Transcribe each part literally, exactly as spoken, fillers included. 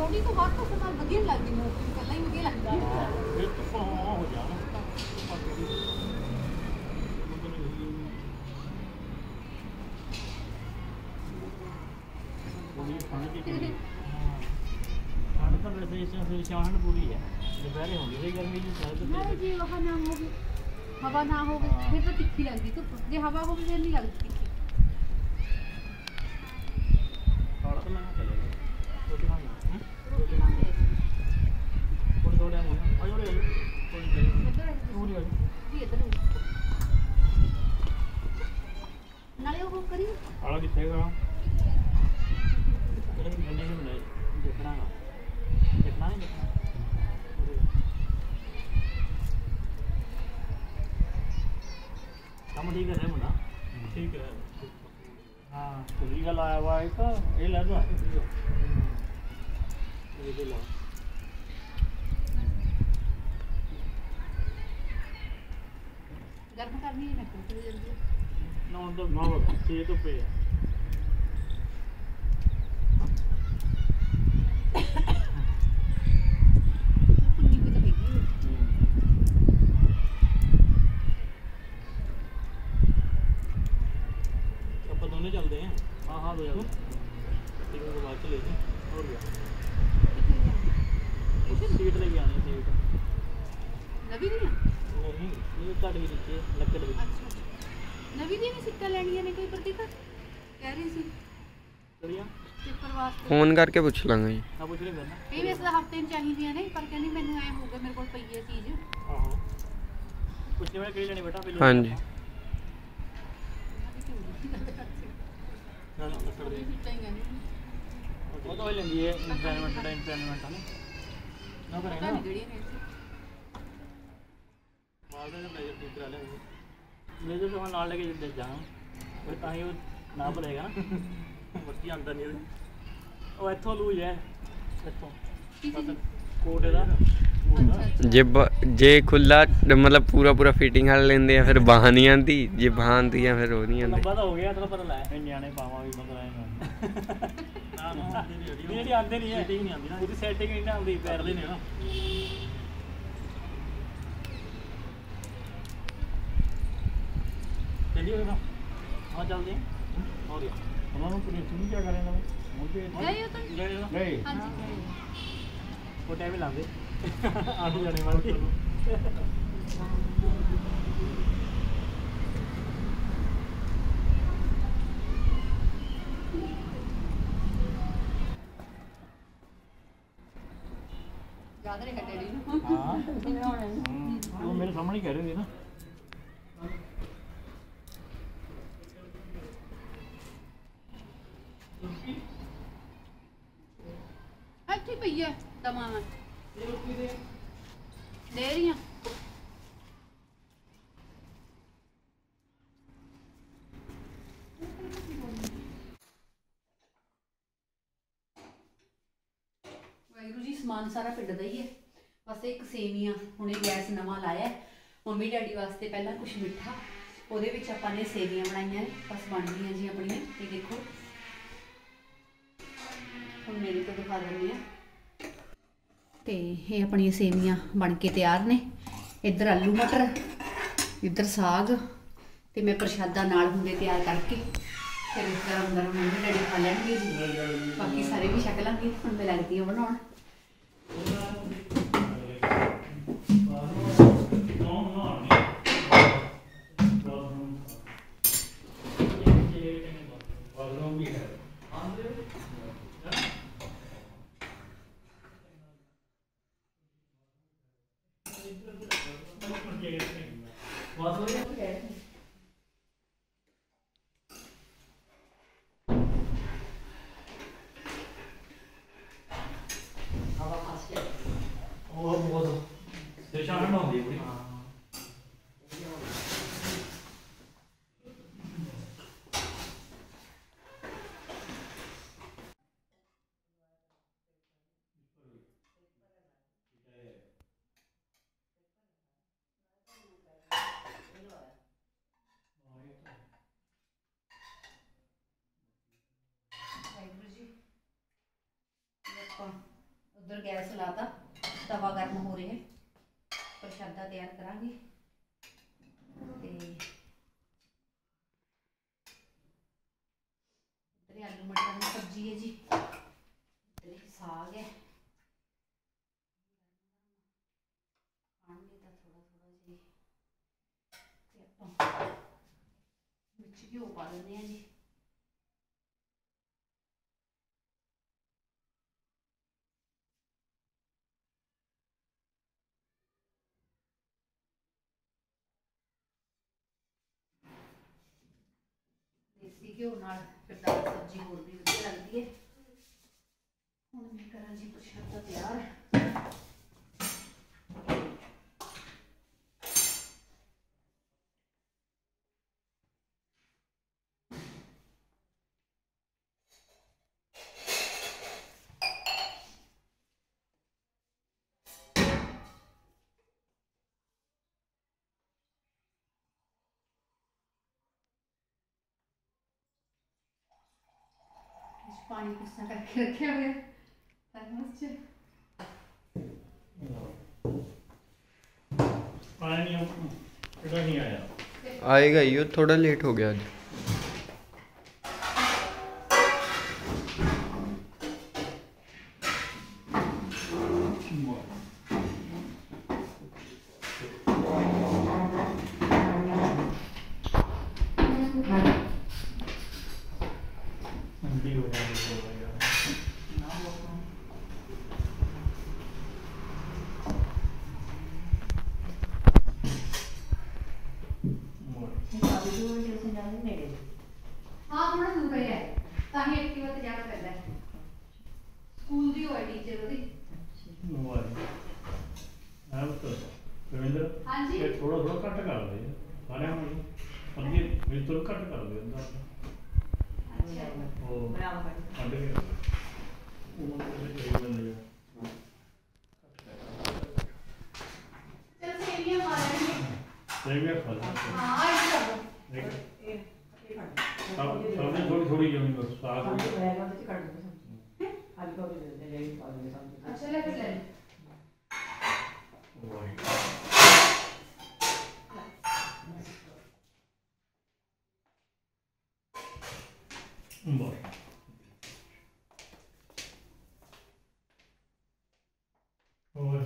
ਪਰੌਂਠੀ ਤੋਂ ਬਾਅਦ ਤਾਂ ਸਮਾਂ ਵਧੀਆ ਲੱਗਦੀ ਨੂੰ ਪਹਿਲਾਂ ਹੀ ਵਧੀਆ ਲੱਗਦਾ ਇਹ ਤਾਂ ਹੋ ਜਾਣਾ ਠੰਡ ਤਾਂ ਵੈਸੇ ਇਸ ਫਿਰ ਸ਼ਾਮ ਪੂਰੀ ਹੈ ਦੁਪਹਿਰੇ ਹੁੰਦੀ ਸੀ ਗਰਮੀ ਜੀ ਨਹੀਂ ਜੀ ਉਹ ਨਾ ਹੋਵੇ ਹਵਾ ਨਾ ਹੋਵੇ ਫਿਰ ਤਾਂ ਤਿੱਖੀ ਲੱਗਦੀ ਧੁੱਪ ਜੇ ਹਵਾ ਹੋਵੇ ਫਿਰ ਨਹੀਂ ਲੱਗਦੀ ਤਿੱਖੀ ਥੋੜਾ ਤਾਂ ਲੰਘਾ ਚੱਲੇਗਾ ਰੋਟੀ ਖਾਣੀ ਰੋਟੀ ਖਾਣੀ ਥੋੜੀ ਥੋੜੀ ਆਉਂ ਆ ਜੋੜੇ ਕੋਈ ਨਹੀਂ ਇੱਧਰ ਪੂਰੀ ਆ ਜੀ ਇੱਧਰ ਨਾਲੇ ਉਹ ਕਰੀ ਆਲਾ ਕਿੱਥੇ ਗਾ ਇਹ ਗੰਨੇ ਨੂੰ ਲੈ ਦੇਖਣਾ ਨਾ ਦੇਖਣਾ ਨਹੀਂ ਦੇਖਣਾ ਕੰਮ ਠੀਕ ਹੈ ਮੁੰਡਾ ਠੀਕ ਹੈ हाँ खुली का लाया हुआ है तो ये ले लो ये भी लो गर्म करनी है ना तो जल्दी ना तो ना बाबा ये तो पे है पुन्नी भी तो भेजी अपन दोनों चलते हैं हाँ हाँ दो ठीक है बाद चले और क्या सीट लेके आनी सीट नवी नहीं नहीं ये कट गई नीचे लकड़ गई अच्छा नवी दी नहीं सीटा लेनी है कोई प्रतीक कह रही सी चलिए पेपर वास्ते फोन करके पूछ लांगे जी हाँ पूछ लेंगे ना ਇਹ ਵੈਸੇ ਹਫਤੇ ਨੂੰ ਚਾਹੀਦੀਆਂ ਨੇ ਪਰ ਕਹਿੰਦੀ ਮੈਨੂੰ ਐ ਹੋਊਗਾ ਮੇਰੇ ਕੋਲ ਪਈ ਹੈ ਚੀਜ਼ ਆਹੋ ਪੁੱਛੇ ਮੈਂ ਕਿਹੜੀ ਲੈਣੀ ਬੇਟਾ ਪਹਿਲੇ हाँ जी ਨਾ ਨਾ ਲੱਕੜ ਦੀ ਸੀਟਾਂ ਹੀ ਕਹਿੰਦੀ ਉਹ ਤਾਂ ਹੋ ਜਾਂਦੀ ਹੈ ਇਨਵਾਇਰਨਮੈਂਟ ਦਾ ਇਨਵਾਇਰਨਮੈਂਟ ਹੈ ਨਾ ਨਾ ਪਤਾ ਕਰੇ ਨਹੀਂ ਨਾ ਕਿਹੜੀਆਂ ਨੇ ਮਾਲ ਦਾ ਬਲੇਜ਼ਰ ਠੀਕ ਕਰਾ ਲਿਆ ਬਲੇਜ਼ਰ ਤੋਂ ਨਾਲ ਲੈ ਕੇ ਜਿੱਦੇ ਜਾਣਾ ਉਹ ਤਾਂ ਹੀ ਉਹ ਨਾ ਭਰੇਗਾ ਨਾ ਬੱਤੀ ਆਂਦਾ ਨਹੀਂ ਉਹ ਇੱਥੋਂ ਲੂਜ ਹੈ ਇੱਥੋਂ ਕੋਟ ਇਹਦਾ जे ब- जे खुला मतलब पूरा पूरा फिटिंग वाला लेंदे आ फिर बाह नहीं आती जे बाह आती है फिर वो नहीं आती ਲੰਬਾ ਤਾਂ ਹੋ ਗਿਆ ਤੈਨੂੰ ਪਤਾ ਲੈ ਇਹ ਨਿਆਣੇ ਪਾਵਾਂ ਵੀ ਮਤਲਬ ਐ ਨਾ ਨਾ ਜਿਹੜੀ ਆਂਦੇ ਨਹੀਂ ਹੈ ਸੈਟਿੰਗ ਨਹੀਂ ਆਉਂਦੀ ਨਾ ਉਹਦੀ ਸੈਟਿੰਗ ਨਹੀਂ ਆਉਂਦੀ ਪੈਰ ਦੇ ਨੇ ਨਾ चलिए ना हाँ चलते हैं और उन्होंने पुलिस नहीं क्या करेंगे गए हो तुम गए ना गए हाँ जी वो टाइम ही लाते आने जाने वाली याद नहीं है डैडी हाँ वो मेरे सामने ही कह रहे थे ना ਇੱਥੇ ਪਈ ਹੈ ਦਮਾ ਮੈਂ ਲੈ ਰਹੀ ਹਾਂ ਵਾਹਿਗੁਰੂ ਜੀ ਸਮਾਨ ਸਾਰਾ ਪਿੰਡ ਦਾ ਹੀ ਹੈ ਬਸ ਇੱਕ ਸੇਵੀਆਂ ਹੁਣੇ ਗੈਸ ਨਵਾਂ ਲਾਇਆ ਮੰਮੀ ਡੈਡੀ ਵਾਸਤੇ ਪਹਿਲਾਂ ਕੁਝ ਮਿੱਠਾ ਉਹਦੇ ਵਿੱਚ ਆਪਾਂ ਨੇ ਸੇਵੀਆਂ ਬਣਾਈਆਂ ਨੇ ਬਸ ਬਣ ਗਈਆਂ ਜੀ ਆਪਣੀਆਂ ਇਹ ਦੇਖੋ ਹੁਣ ਮੇਰੇ ਤੋਂ ਦਿਖਾ ਦਿੰਦੇ ਆ ਤੇ ਇਹ ਆਪਣੀਆਂ ਸੇਵੀਆਂ ਬਣ ਕੇ ਤਿਆਰ ਨੇ ਇੱਧਰ ਆਲੂ ਮਟਰ ਇੱਧਰ ਸਾਗ ਤੇ ਮੈਂ ਪ੍ਰਸ਼ਾਦਾ ਨਾਲ ਹੁੰਦੇ ਤਿਆਰ ਕਰਕੇ ਫਿਰ ਇਸ ਗਰਮ ਗਰਮ ਮੰਮੀ ਡੈਡੀ ਖਾ ਲੈਣਗੇ ਜੀ ਬਾਕੀ ਸਾਰੇ ਵੀ ਛਕ ਲਾਂਗੇ ਹੁਣ ਮੈਂ ਲੱਗਦੀ ਹਾਂ ਬਣਾਉਣ ਉਹ ਬਹੁਤ ਤੇ ਸ਼ਾਨ ਹੁੰਦੀ ਪੂਰੀ उधर गैस लाता, तवा गर्म हो रहा है, प्रशादा तैयार करांगे। ते इधर आलू मटर की सब्जी है जी, इधर साग है, खाएंगे तो थोड़ा थोड़ा जी मिर्च घ्यो पा देने हैं जी। देसी घ्यो नाल फिर दाल सब्जी होर भी वधिया लगती है। हुण मैं करां जी प्रशादा तैयार। पानी किस तरह करके रखे हुए थर्मस च आया नहीं, कितना नहीं आया, आएगा ही, वो थोड़ा लेट हो गया आज। ठंडी हो जाएगी तो भैया। हाँ थोड़ा दूर है, ताकि एक्टिवा ते जाना पैंदा है। स्कूल दी होए टीचर ओदी। रविंद्र हाँ जी। ये थोड़ा थोड़ा कट कर दे सारे हम अभी बिल्कुल कट कर दे अंदर अच्छा ओ कट गया वो मुझे चाहिए बंद गया। चल सेवियां खा लेंगे। सेवियां खा लो। हाँ ऐसे कर दो। देख सब सबने थोड़ी थोड़ी जमी बस साग हो गया। अच्छा ले फिर ले ले। वही बस और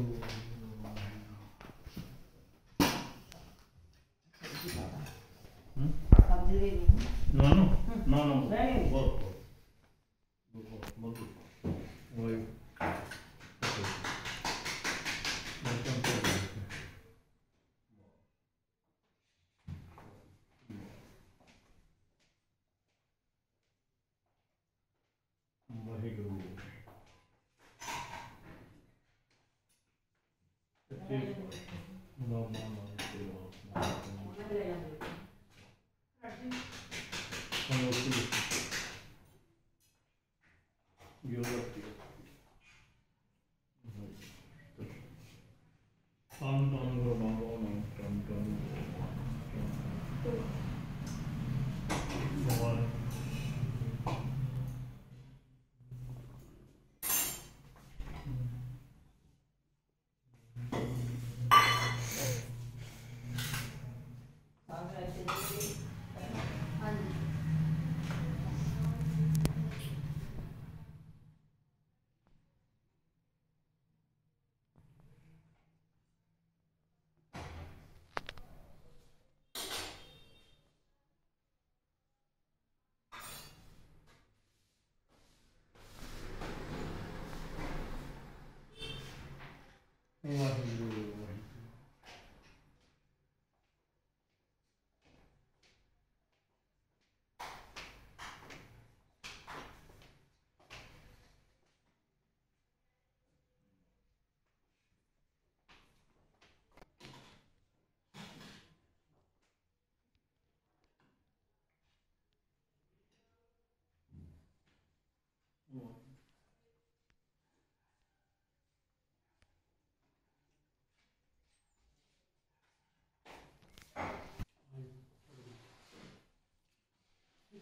no no no no बहुत बहुत बहुत वही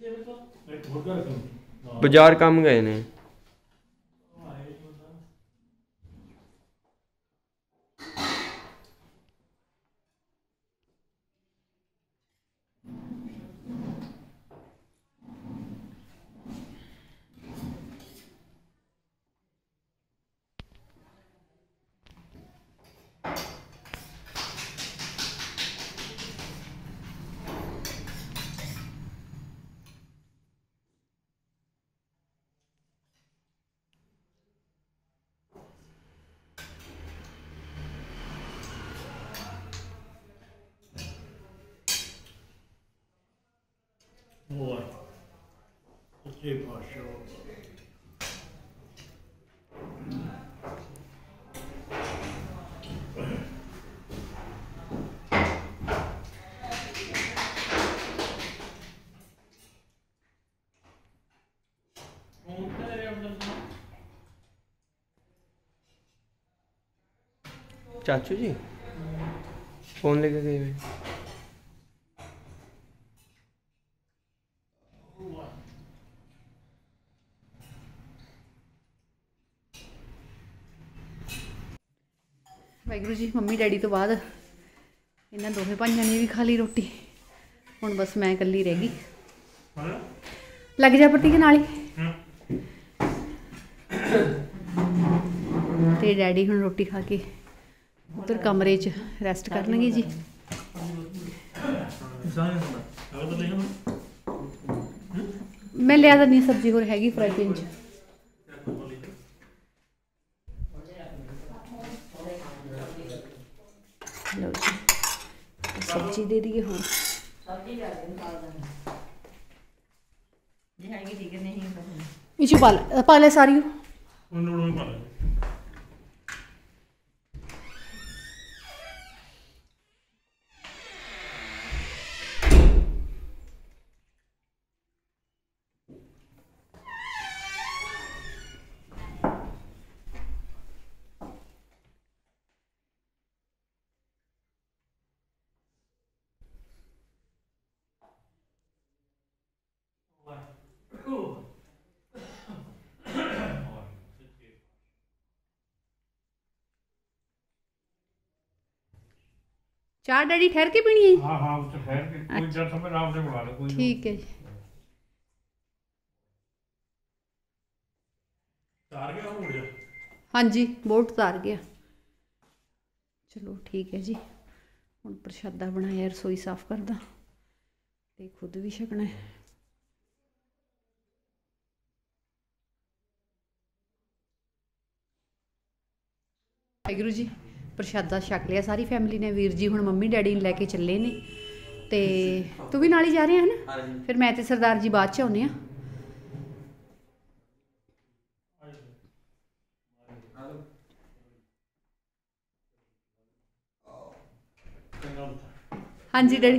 बाजार काम गए ने। Boy, let's see if I show up. चाचू जी फोन लेके गए हुए। ਵਾਹਿਗੁਰੂ ਜੀ, ਮੰਮੀ ਡੈਡੀ ਤੋਂ ਬਾਅਦ ਇਹਨਾਂ ਦੋਵੇਂ ਭਾਈਆਂ ਨੇ ਵੀ ਖਾ ਲਈ ਰੋਟੀ। ਹੁਣ ਬਸ ਮੈਂ ਇਕੱਲੀ ਰਹਿ ਗਈ। ਲੱਗ ਜਾ ਪੱਟੀ ਕੇ ਨਾਲ ਹੀ। ਤੇ ਡੈਡੀ ਹੁਣ ਰੋਟੀ ਖਾ ਕੇ ਉੱਧਰ ਕਮਰੇ 'ਚ ਰੈਸਟ ਕਰਨਗੇ ਜੀ। ਮੈਂ ਲਿਆ ਦਿੰਦੀ ਹਾਂ ਸਬਜ਼ੀ, ਹੋਰ ਹੈਗੀ ਫਰਾਈ ਪੈਨ 'ਚ। ਲਓ ਜੀ ਸਬਜ਼ੀ ਦੇ ਦਈਏ ਹੁਣ। ਇਹ 'ਚ ਪਾ ਲੈ ਪਾ ਲੈ ਸਾਰੀ। चाय डैडी ठहर के पीनी है? हाँ हाँ तो ठहर के कोई जब समय राम से बुला लो कोई। ठीक है जी। तार गया हो गया। हाँ जी बोर्ड उतार गया। चलो ठीक है जी। हुण प्रशादा बनाया, रसोई साफ कर दा ते खुद भी छकना है। वाहिगुरू जी प्रशादा छक लिया सारी फैमिली ने। वीर जी हुण मम्मी डैडी लैके चले ने ते तू भी नाल ही जा रहे हैं ना? फिर मैं ते सरदार जी बाद च आउणे आ। हाँ जी डैडी।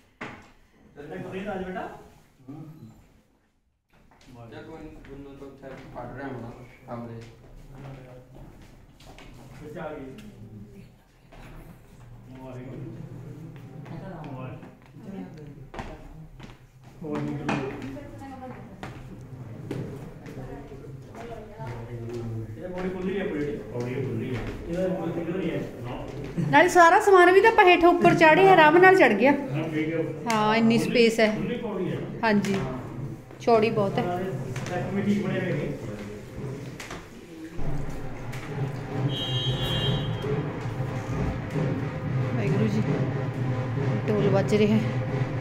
नाले सारा समान भी तो आप हेठ उपर चाढ़े आराम नाल चढ़ गया। हाँ इन्नी स्पेस है। हाँ जी चौड़ी बहुत है। वाहिगुरू जी ढोल बज रहे हैं।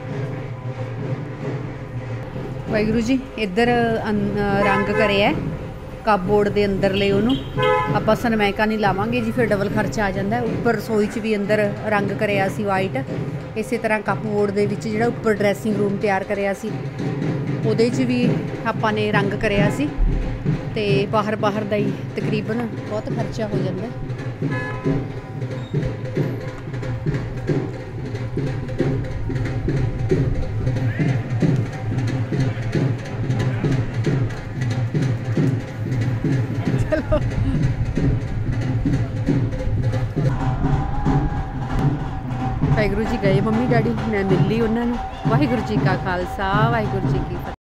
वाहिगुरू जी इधर रंग करे है कपबोर्ड के अंदरले उन्होंने ਆਪਾਂ सनमैका नहीं लावांगे जी, फिर डबल खर्चा आ जाता है। उपर रसोई च भी अंदर रंग कराया सी वाइट। इस तरह कपबोर्ड के विच जिहड़ा उपर ड्रैसिंग रूम तैयार कराया सी उहदे च भी आपां ने रंग कराया सी ते बाहर बाहर दा ही तकरीबन बहुत खर्चा हो जाता है। वाहिगुरू जी गए मम्मी डैडी, मैं मिल ली उन्होंने। वाहिगुरू जी का खालसा वाहिगुरू जी की फतेह।